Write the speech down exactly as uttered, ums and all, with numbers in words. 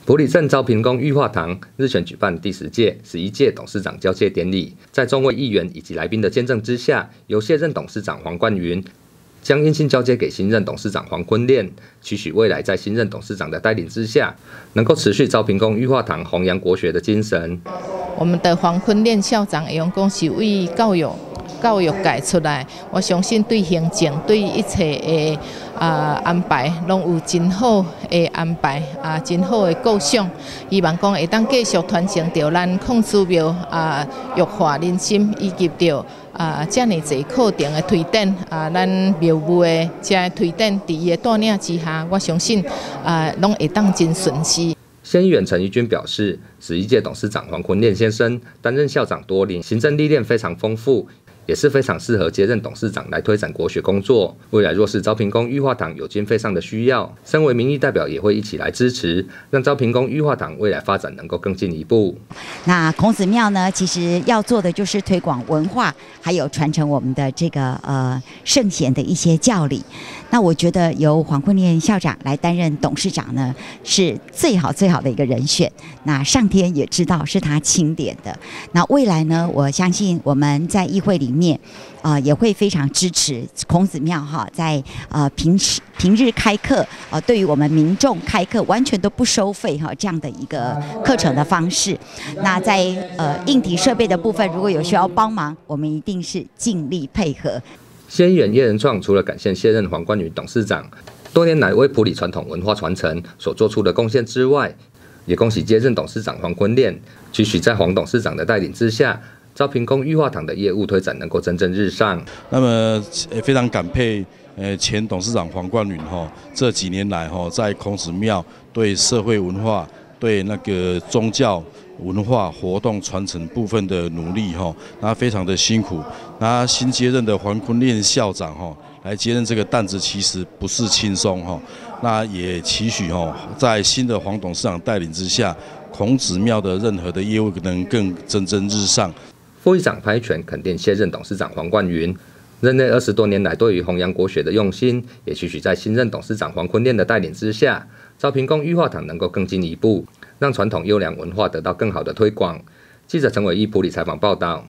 埔里镇昭平宫裕化堂日前举办第十届、十一届董事长交接典礼，在众位议员以及来宾的见证之下，由现任董事长黄冠云将印信交接给新任董事长黄坤炼，期许未来在新任董事长的带领之下，能够持续昭平宫裕化堂弘扬国学的精神。 我们的黄坤炼校长会用讲是为教育。 教育界出来，我相信对行政、对一切的啊、呃、安排，拢有真好的安排啊，真好的构想。希望讲会当继续传承着咱孔子庙啊育化人心，以及着啊遮尔侪课程的推展啊，咱庙务的遮推展，伫伊的带领之下，我相信啊拢会当真顺利。 县议员陈怡君表示，十一届董事长黄坤炼先生担任校长多年，行政历练非常丰富。 也是非常适合接任董事长来推展国学工作。未来若是昭平宫裕化堂有经费上的需要，身为民意代表也会一起来支持，让昭平宫裕化堂未来发展能够更进一步。 那孔子庙呢，其实要做的就是推广文化，还有传承我们的这个呃圣贤的一些教理。那我觉得由黄坤炼校长来担任董事长呢，是最好最好的一个人选。那上天也知道是他钦点的。那未来呢，我相信我们在议会里面。 面，呃，也会非常支持孔子庙哈，在呃平时平日开课，呃，对于我们民众开课完全都不收费哈，这样的一个课程的方式。那在呃硬体设备的部分，如果有需要帮忙，我们一定是尽力配合。 县议员叶仁创除了感谢现任黄冠云董事长多年来为埔里传统文化传承所做出的贡献之外，也恭喜接任董事长黄坤炼，期许在黄董事长的带领之下。 昭平宫裕化堂的业务推展能够蒸蒸日上。 那么，也非常感佩呃前董事长黄冠云哈，这几年来哈，在孔子庙对社会文化、对那个宗教文化活动传承部分的努力哈，那非常的辛苦。那新接任的黄坤炼校长哈，来接任这个担子其实不是轻松哈。那也期许哈，在新的黄董事长带领之下，孔子庙的任何的业务能更蒸蒸日上。 副议长拍拳肯定现任董事长黄冠云，任内二十多年来对于弘扬国学的用心，也期许在新任董事长黄坤炼的带领之下，昭平宫裕化堂能够更进一步，让传统优良文化得到更好的推广。记者陈伟一埔里采访报道。